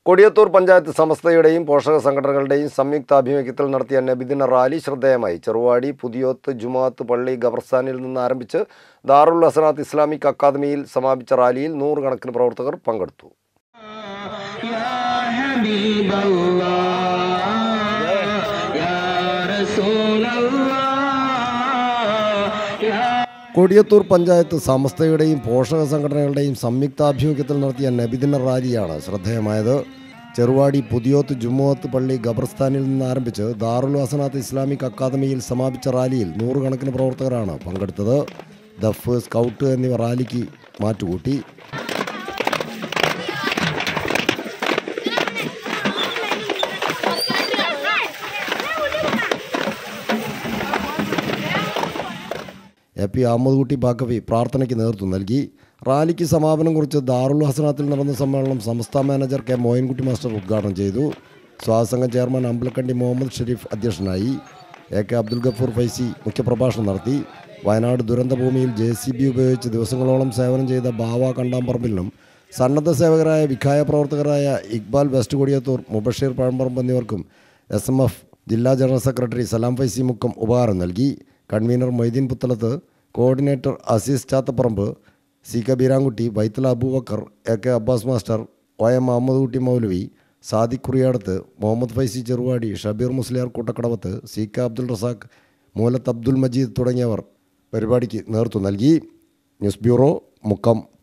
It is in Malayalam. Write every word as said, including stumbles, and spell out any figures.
കൊടിയത്തൂർ പഞ്ചായത്ത് സമസ്തയുടെയും പോഷക സംഘടനകളുടെയും സംയുക്താഭിമുഖ്യത്തിൽ നടത്തിയ നബിദിന റാലി ശ്രദ്ധേയമായി. ചെറുവാടി പുതിയോത്ത് ജുമാഅത്ത് പള്ളി ഖബർസ്ഥാനിൽ നിന്ന് ആരംഭിച്ച് ദാറുൽ ഹസനാത്ത് ഇസ്ലാമിക് അക്കാദമിയിൽ സമാപിച്ച റാലിയിൽ നൂറുകണക്കിന് പ്രവർത്തകർ പങ്കെടുത്തു. കൊടിയത്തൂർ പഞ്ചായത്ത് സമസ്തയുടെയും പോഷക സംഘടനകളുടെയും സംയുക്താഭിമുഖ്യത്തിൽ നടത്തിയ നബിദിന റാലിയാണ് ശ്രദ്ധേയമായത്. ചെറുവാടി പുതിയോത്ത് ജുമുഅത്ത് പള്ളി ഖബർസ്ഥാനിൽ നിന്ന് ആരംഭിച്ച് ദാറുൽ ഹസനാത്ത് ഇസ്ലാമിക് അക്കാദമിയിൽ സമാപിച്ച റാലിയിൽ നൂറുകണക്കിന് പ്രവർത്തകരാണ് പങ്കെടുത്തത്. ദഫ്, സ്കൗട്ട് എന്നിവ റാലിക്ക് മാറ്റുകൂട്ടി. എ പി അഹമ്മദ് കുട്ടി ബാക്കവി പ്രാർത്ഥനയ്ക്ക് നേതൃത്വം നൽകി. റാലിക്ക് സമാപനം കുറിച്ച് ദാറുൽ ഹസനാത്തിൽ നടന്ന സമ്മേളനം സംസ്ഥാന മാനേജർ കെ മോയിൻകുട്ടി മാസ്റ്റർ ഉദ്ഘാടനം ചെയ്തു. സ്വാഗതസംഘം ചെയർമാൻ അമ്പലക്കണ്ടി മുഹമ്മദ് ഷെരീഫ് അധ്യക്ഷനായി. എ കെ അബ്ദുൽ ഗഫൂർ ഫൈസി മുഖ്യപ്രഭാഷണം നടത്തി. വയനാട് ദുരന്തഭൂമിയിൽ ജെ സി ബി ഉപയോഗിച്ച് ദിവസങ്ങളോളം സേവനം ചെയ്ത ബാവ കണ്ടാമ്പറമ്പിലിനും സന്നദ്ധ സേവകരായ വിഖായ പ്രവർത്തകരായ ഇക്ബാൽ വെസ്റ്റ് കൊടിയത്തൂർ, മുബഷീർ പഴമ്പറമ്പ് എന്നിവർക്കും എസ് എം എഫ് ജില്ലാ ജനറൽ സെക്രട്ടറി സലാം ഫൈസി മുക്കം ഉപഹാരം നൽകി. Convener Moideen Puthalath, coordinator Azeez Chathaparamba, C K Beerankutty, Baithala Abubakar, A K Abbas master, O M Ahmed Kutty Moulavi, Sadiq Kuriyadath, Muhammad Faizy Cheruvadi, Shabeer Musliyar Koottakkadavath, C K Abdul Razak, Moolath Abdul Majeed തുടങ്ങിയവർ പരിപാടിക്ക് നേതൃത്വം നൽകി. News bureau, Mukkam.